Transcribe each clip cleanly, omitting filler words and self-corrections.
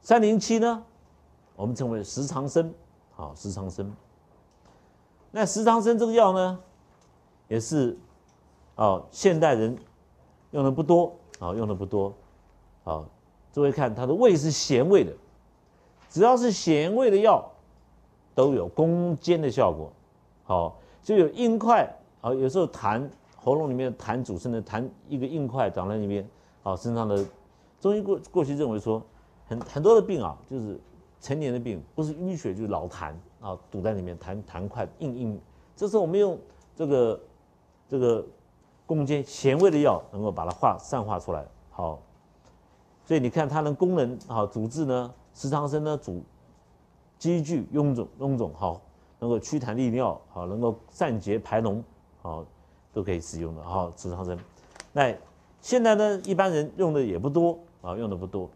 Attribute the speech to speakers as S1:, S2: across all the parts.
S1: 307呢，我们称为石长参，好，石长参。那石长参这个药呢，也是现代人用的不多，用的不多，诸位看它的味是咸味的，只要是咸味的药，都有攻坚的效果，就有硬块，有时候痰，喉咙里面的痰组成的痰一个硬块长在那边，身上的中医过去认为说，很多的病就是成年的病，不是淤血就是老痰堵在里面，痰块硬，这时候我们用这个攻坚咸味的药，能够把它散化出来，好，所以你看它的功能主治呢，石长参呢主积聚臃肿，能够祛痰利尿，能够散结排脓，都可以使用的石长参。那现在呢，一般人用的也不多用的不多。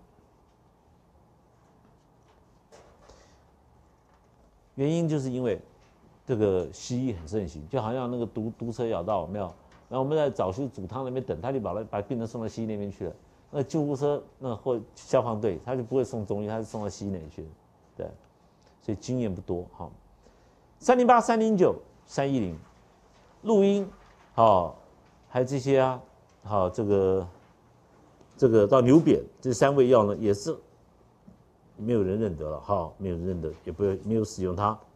S1: 原因就是因为这个西医很盛行，就好像那个毒蛇咬到有没有？然后我们在早期煮汤那边等，他就把病人送到西医那边去了。那救护车或消防队，他就不会送中医，他是送到西医那里去的，对，所以经验不多。308、309、310，鹿阴，还有这些这个到牛扁这3味药呢，也是没有人认得了，没有人认得，也没有使用它。